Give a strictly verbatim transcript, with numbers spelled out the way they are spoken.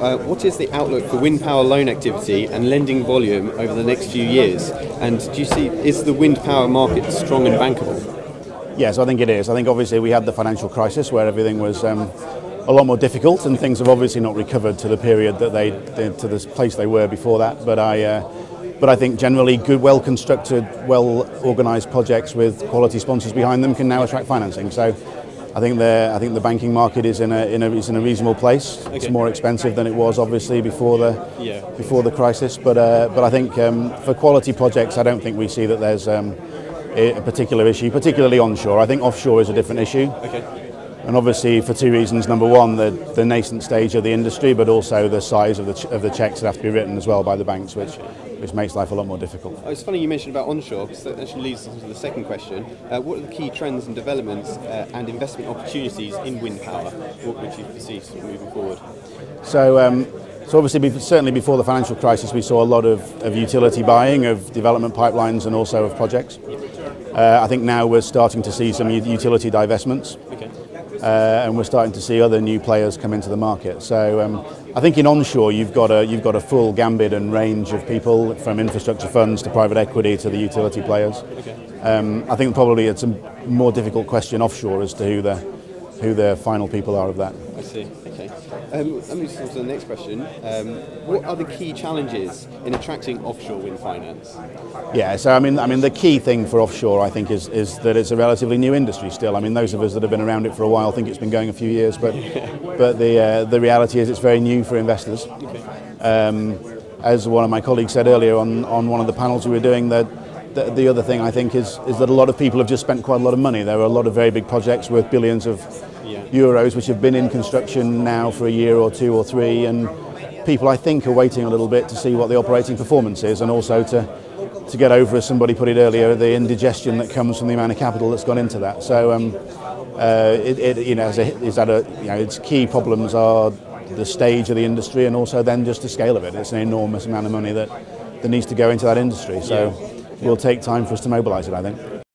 uh, what is the outlook for wind power loan activity and lending volume over the next few years? And do you see, is the wind power market strong and bankable? Yes, I think it is. I think obviously we had the financial crisis where everything was um, a lot more difficult, and things have obviously not recovered to the period that they, to the place they were before that. But I, uh, but I think generally good, well-constructed, well-organised projects with quality sponsors behind them can now attract financing. So I think the I think the banking market is in a in a is in a reasonable place. Okay. It's more expensive than it was obviously before the yeah. before the crisis, but uh, but I think um, for quality projects, I don't think we see that there's um, a particular issue, particularly onshore. I think offshore is a different issue. Okay. And obviously for two reasons. Number one, the, the nascent stage of the industry, but also the size of the ch of the checks that have to be written as well by the banks, which which makes life a lot more difficult. Oh, it's funny you mentioned about onshore, because that actually leads us to the second question. Uh, what are the key trends and developments uh, and investment opportunities in wind power? What would you foresee sort of moving forward? So. Um, So obviously, certainly before the financial crisis, we saw a lot of, of utility buying, of development pipelines, and also of projects. Uh, I think now we're starting to see some utility divestments, okay. uh, and we're starting to see other new players come into the market. So um, I think in onshore, you've got a you've got a full gambit and range of people, from infrastructure funds to private equity to the utility players. Okay. Um, I think probably it's a more difficult question offshore as to who the who the final people are of that. I see. Okay. Um, let me just on to the next question. Um, what are the key challenges in attracting offshore wind finance? Yeah, so I mean, I mean, the key thing for offshore, I think, is is that it's a relatively new industry still. I mean, those of us that have been around it for a while think it's been going a few years, but but the uh, the reality is it's very new for investors. Okay. Um, as one of my colleagues said earlier on on one of the panels we were doing, that the, the other thing I think is is that a lot of people have just spent quite a lot of money. There are a lot of very big projects worth billions of euros which have been in construction now for a year or two or three, and people I think are waiting a little bit to see what the operating performance is, and also to to get over, as somebody put it earlier, the indigestion that comes from the amount of capital that's gone into that. So um, uh, it, it you know is, a, is that a you know its key problems are the stage of the industry, and also then just the scale of it. It's an enormous amount of money that that needs to go into that industry. So yeah. It will take time for us to mobilise it, I think.